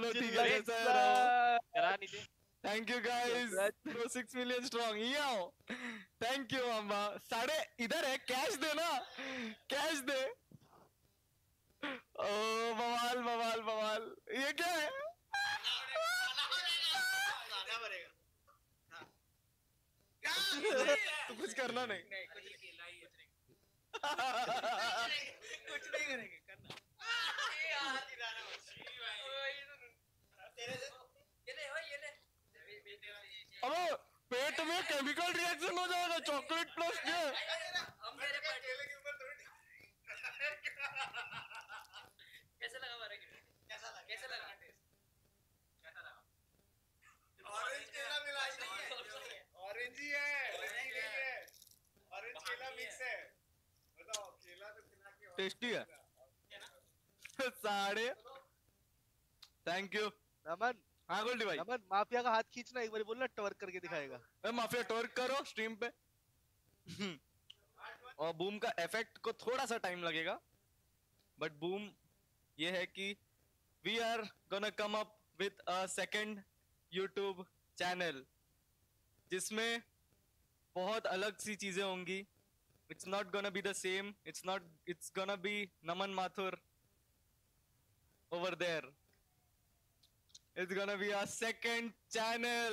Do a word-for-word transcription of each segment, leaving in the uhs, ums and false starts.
चलो ठीक है जैसा है रहो करा नहीं थे thank you guys pro six million strong ये आओ थैंक यू मामा साढ़े इधर है कैश दे ना कैश दे ओ बवाल बवाल बवाल ये क्या है तो कुछ करना नहीं कुछ नहीं करेंगे करना अबे पेट में केमिकल रिएक्शन हो जाएगा चॉकलेट प्लस ये कैसा लगा हमारा गिफ्ट कैसा लगा कैसा लगा कैसा लगा ऑरेंज केला मिला है ऑरेंज ही है ऑरेंज केला मिक्स है बताओ केला तो खिला के टेस्टी है साढ़े थैंक यू नमन हाँ गोल्डी भाई नमन माफिया का हाथ खींचना एक बार बोलना टवर्क करके दिखाएगा ए माफिया टवर्क करो स्ट्रीम पे और बूम का इफेक्ट को थोड़ा सा टाइम लगेगा बट बूम ये है कि we are gonna come up with a second YouTube channel जिसमें बहुत अलग सी चीजें होंगी it's not gonna be the same it's not it's gonna be Naman Mathur over there it's gonna be a second channel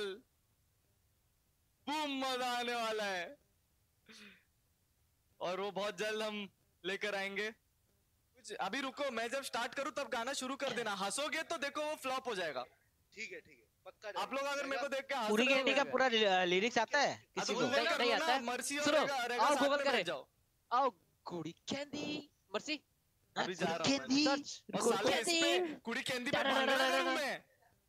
boom मजा आने वाला है और वो बहुत जल्द हम लेकर आएंगे कुछ अभी रुको मैं जब स्टार्ट करूं तब गाना शुरू कर देना हंसोगे तो देखो वो फ्लॉप हो जाएगा ठीक है ठीक है पक्का आप लोग अगर मेरे को देख के हंस पूरी रहे कैंडी का हो पूरा लिरिक्स आता है किसी को नहीं नहीं आता है। मर्सी सुनो, और रेगा आओ साथ गूगल में करें। बैठ जाओ आओ कुड़ी कैंडी मर्सी अभी जा रहा हूं कैंडी सर्च और कुड़ी साले इस पे कैंडी कुड़ी कैंडी पे भाग रहा है मैं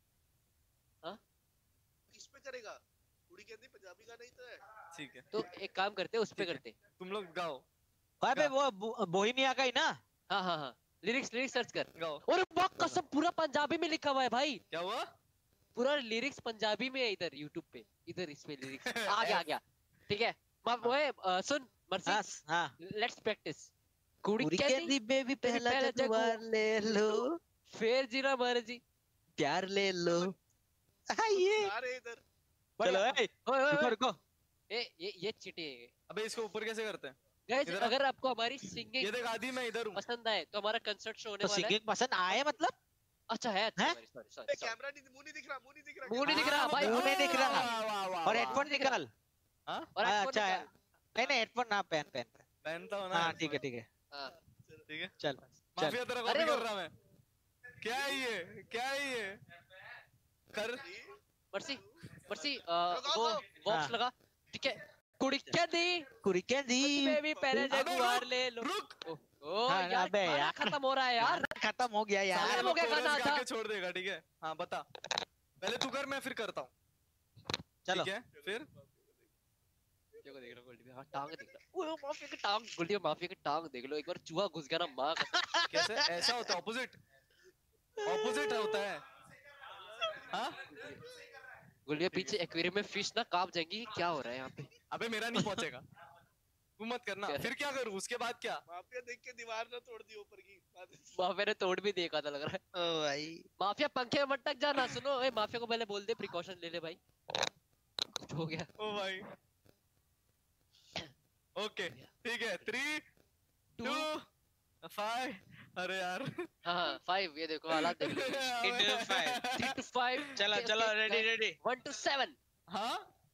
किस पे करेगा कुड़ी कहती पंजाबी का नहीं तो है ठीक है तो एक काम करते उस पे करते तुम लोग गाओ अबे वो बो- बोहेमिया का ही ना हाँ हाँ हाँ लिरिक्स लिरिक्स सर्च कर गाओ और वाह कसम पूरा पंजाबी में लिखा हुआ है भाई क्या हुआ पूरा लिरिक्स पंजाबी में है इधर यूट्यूब पे इधर इसमें लिरिक्स आ गया आ गया ठीक है मा- वो है अ, सुन मर्सी हाँ हाँ लेट्स प्रैक्टिस कुड़ी पूरी कैंडी कैंडी बेबी पहला पहला जगुआर ले लो फिर जीना मर्जी प्यार ले लो आइए अरे इधर चलो ए ओए ओए रुको ओए रुको ए ये ये चीटे है अबे इसको ऊपर कैसे करते हैं गाइस इधर आ। अगर आपको हमारी ये सिंगिंग देख आदि मैं इधर हूँ पसंद आए तो हमारा कंसर्ट शो होने तो वाला है सिंगिंग पसंद आए मतलब अच्छा है अच्छा हैं? सॉरी सॉरी सॉरी कैमरा नहीं मुंह नहीं दिख रहा मुंह नहीं दिख रहा मुंह नहीं दिख रहा भाई मुंह नहीं दिख रहा। वाह, वाह, वाह, और वाह। हेडफोन निकाल हाँ और हाँ, हेडफोन अच्छा है निकाल। नहीं नहीं हेडफोन ना पहन पहन पहन। पहनता हूँ ना हाँ ठीक है ठीक है हाँ ठीक है चल चल माफिया तेरा कॉपी अरे कर वो- रहा मैं क्या है ये क्या है ये कर मर्सी मर्सी अ, वो हाँ। बॉक्स लगा ठीक है कुड़ी कैंडी पूरी कैंडी बेबी पहले अबे जगुआर रुक, ले लो रुक ओ, ओ हाँ, यार अबे गाना यार। खत्म हो रहा है यार खत्म हो गया यार खत्म हो गया कोरस गाना गा था के छोड़ देगा ठीक है हाँ बता पहले तू कर मैं फिर करता हूँ चलो ठीक है फिर देखो देख लो गोल्डी में हाँ टांग देख लो ओए माफिया की टांग गोल्डी में माफिया की टांग देख लो एक बार चूहा घुस गया ना मां का कैसे ऐसा होता है ऑपोजिट ऑपोजिट होता है हाँ गोल्डी के पीछे एक्वेरियम में फिश ना कांप जाएंगी क्या हो रहा है यहाँ पे अबे मेरा नहीं पहुंचेगा तू मत करना क्या? फिर क्या करूँ उसके बाद क्या माफिया देख के दीवार ना तोड़ दी ऊपर की माफिया ने तोड़ भी देखा था लग रहा है ओ भाई माफिया पंखे में मत टक जाना सुनो ए माफिया को पहले बोल दे प्रिकॉशन ले ले भाई कुछ हो गया ओ भाई ओके ठीक है थ्री टू फाइव अरे यार हाँ फाइव ये देखो हालात देख लो Into five. Three two five चलो चलो ready ready one two seven हाँ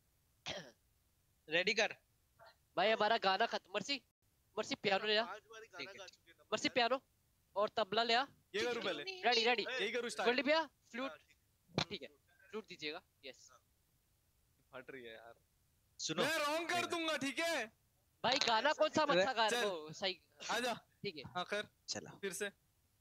रेडी कर भाई हमारा गाना खत्म मर्सी मर्सी पियानो ले आ पांच बार गाना गा चुके हैं मर्सी पियानो और तबला ले आ ये करूँ पहले रेडी रेडी यही करूँ गोल्डी स्टार्ट भैया फ्लूट ठीक है फ्लूट दीजिएगा यस फट रही है यार सुनो मैं रॉन्ग कर दूंगा ठीक है भाई गाना कौन सा अच्छा गा रहे चल। हो सही आजा ठीक है हाँ कर चलो फिर से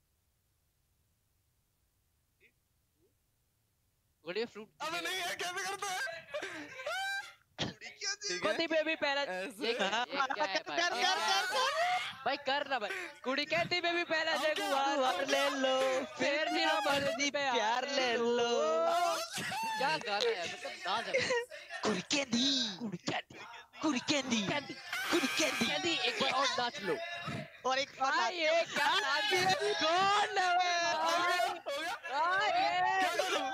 गोल्डी फ्लूट अबे नहीं है कैसे करते हैं कुड़ी क्या थी ठीक गोदी है बेबी पहला ऐसे? ये क्या है क्या है कर कर कर कर भाई कर ना भाई कुड़ी कहती बेबी पहला अब क्या? जगुआर ले लो फिर जीना मर्जी पे प्यार ले लो क्या गाना है मतलब ना जब कुरी कैंडी कुड़ी कहती कुरी कैंडी कहती कुरी कैंडी कहती एक बार और नाच लो और एक भाई ये क्या नाच है कौन है हो वो? गया हो गया क्या करूं?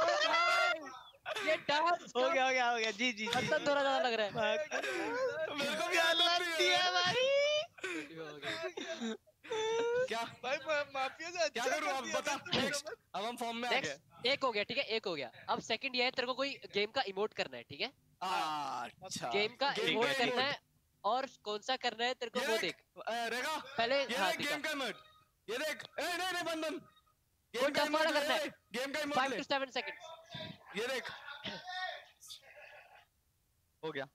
ये डांस हो गया हो गया हो गया जी जी जी अंदर थोड़ा ज्यादा लग रहा है मेरे को भी हालत नहीं दिया है। भाई क्या भाई मा- माफिया से क्या अच्छा करूं कर अब दिया बता। भाई तुमने नेक्स्ट नमन। अब हम फॉर्म में आ गए। नेक्स्ट एक हो गया ठीक है एक हो गया अब सेकंड ये है तेरे को कोई गेम का इमोट करना है ठीक है अच्छा गेम का गेम इमोट का करना emote। है और कौन सा करना है तेरे को ये वो देख, देख अ, रेगा पहले ये हाँ देख ठीक है गेम का इमोट। ये देख ए नहीं नहीं बंधन कोई गेम का टफ इमोट वाला ले करना है। ले, गेम का इमोट फाइव ले। टू सेवन सेकंड्स ये देख हो गया।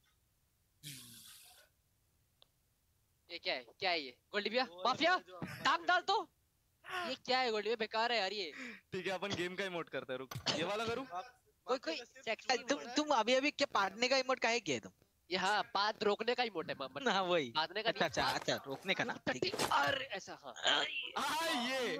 ये क्या है क्या है ये गोल्डी भैया वो माफिया वाला जो हमारे- टांग डाल तो ये क्या है गोल्डी भैया बेकार है यार ये ठीक है अपन गेम का इमोट करते हैं रुक ये वाला करूं। माफ- कोई माफिया कोई का सिर्फ सेक्सी चूल तुम बना है। तुम अभी अभी क्या पाटने का इमोट काहे किए तुम ये हाँ बात रोकने का इमोट है मामा हाँ वही बांधने का अच्छा नहीं, अच्छा बात- अच्छा रोकने का ना ठीक है अरे ऐसा हाँ हाँ ये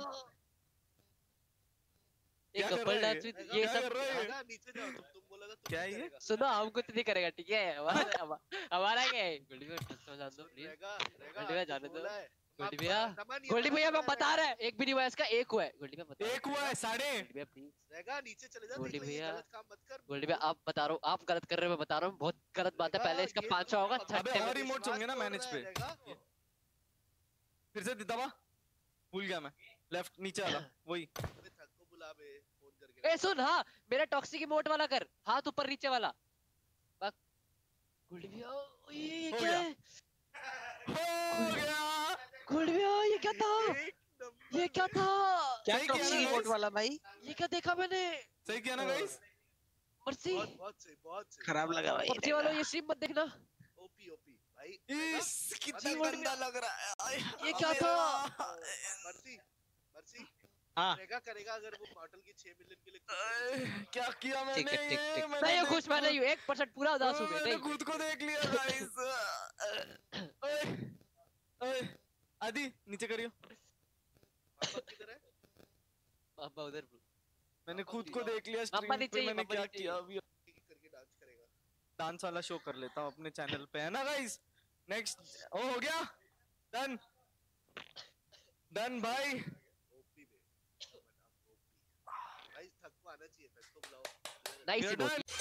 एक क्या कर कपल रहा है डांस ये? विद क्या ये कर सब रहा है ये? रेगा, नीचे जाओ तुम तुम बोला था तुम क्या नहीं ये? करेगा। सुनो हम कुछ नहीं करेगा ठीक है हमारा हमा- हमारा क्या है गोल्डी भैया टच जान दो प्लीज रेगा, रेगा, गोल्डी भैया आपको जाने दो। बोला है। गोल्डी आप- भैया, नमन ये गोल्डी बता भैया रहा मैं बता है। रहा है एक भी नहीं हुआ है इसका एक हुआ है गोल्डी भैया बता एक हुआ है साढ़े। गोल्डी भैया प्लीज रेगा, नीचे चले जा, गोल्डी देखो ये भैया, गलत काम मत कर। गोल्डी भैया आप बता रहा हूँ आप गलत कर रहे हो मैं बता रहा हूँ बहुत गलत बात है रेगा, पहले इसका ये पाँच सौ तू होगा अब- अबे छठे में और इमोट्स होंगे ना विश्वास मैनेज तोड़ पे। रहा है, रेगा। फिर से दबा भूल गया मैं लेफ्ट नीचे वाला वही। अबे थक को बुला बे, फोन करके। ए सुन हाँ मेरा टॉक्सिक इमोट वाला कर हाथ ऊपर नीचे वाला बस गोल्डी भैया ओए, ये हो क्या गया। है हो गया गोल्डी भैया ये क्या था एक नंबर ये क्या था क्या सही किया ना टॉक्सिक इमोट guys? वाला भाई ये क्या देखा मैंने सही किया ना गाइस। मर्सी बहुत बहुत सही, बहुत सही। खराब लगा भाई पबजी वालों ये स्ट्रीम मत देखना ओपी ओपी भाई। रेगा, इस कितना अबे गंदा लग रहा है। आय, ये क्या अबे था? यार। मर्सी मर्सी हाँ रेगा करेगा अगर वो मॉडल की छह मिलियन के लिए खुश आय, है। क्या किया मैंने ठीक है, ठीक, ये? ठीक। मैंने नहीं देख- खुश मैं नहीं हूँ एक परसेंट पूरा उदास हूँ मैं मैंने नहीं खुद को देख लिया गाइस। ओए ओए आदि नीचे करियो। पापा किधर है? पापा उधर मैंने खुद को देख लिया पापा स्ट्रीम नीचे पे ही, मैंने पापा क्या नीचे ही। किया अभी। करके डांस करेगा। डांस वाला शो कर लेता हूँ अपने चैनल पे है ना गाइस। नेक्स्ट ओ हो गया डन डन भाई। ओपी बे। भाई थक को आना चाहिए, थक को बुलाओ। Nice We're emote done.